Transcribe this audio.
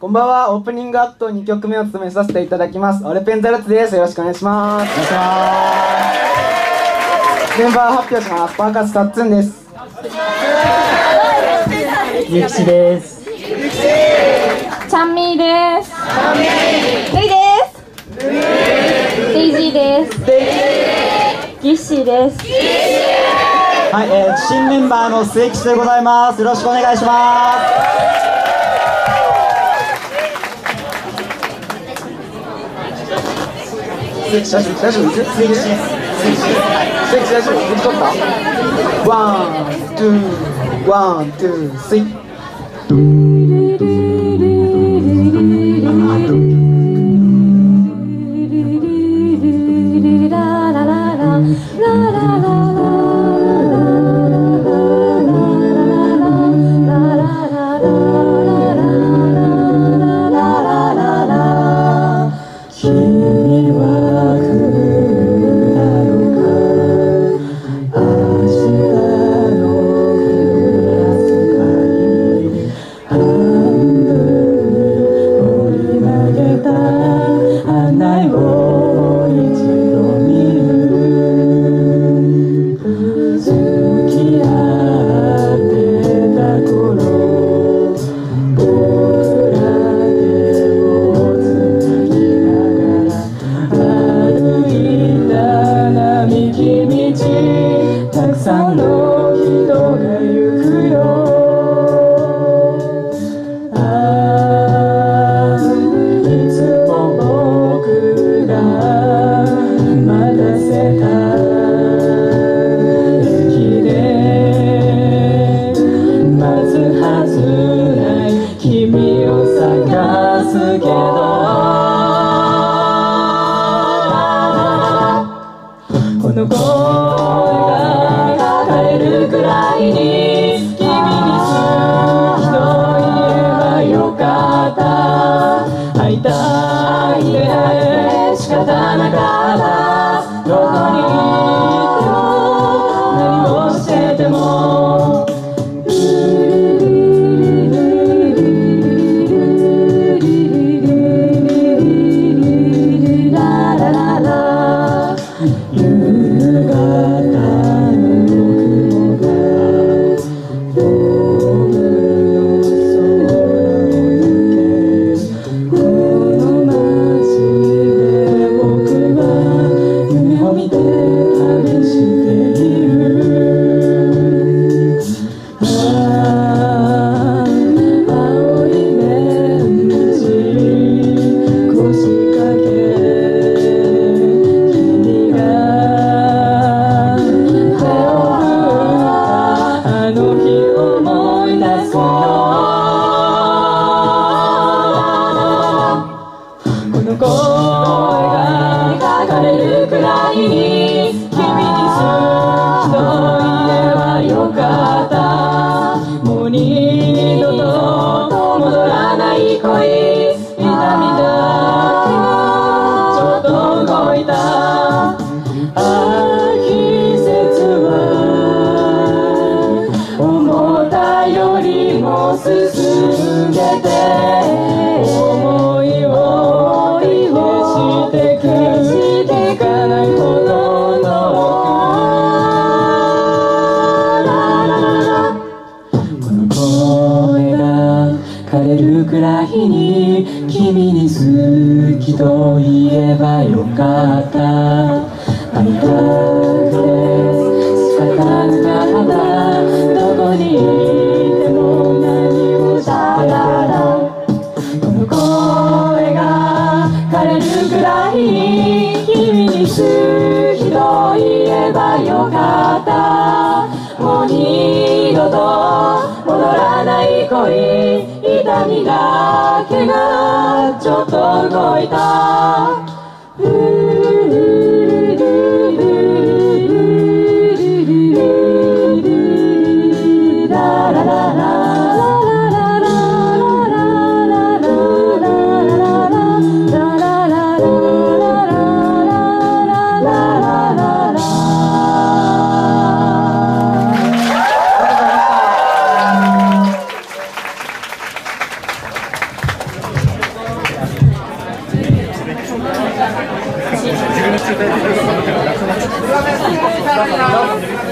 こんばんは。オープニングアクト2曲目を務めさせていただきます。オレペンザルツです。よろしくお願いします。お願いします。メンバー発表します。パーカスタッツンです。 ゆきしです。 チャンミーです。ルイです。デイジーです。ギッシーです。 はい、新メンバーの末吉でございます。よろしくお願いします。 大丈夫？大丈夫？取った？ワン、ツー、ワン、ツー、スリー。 自分の中退で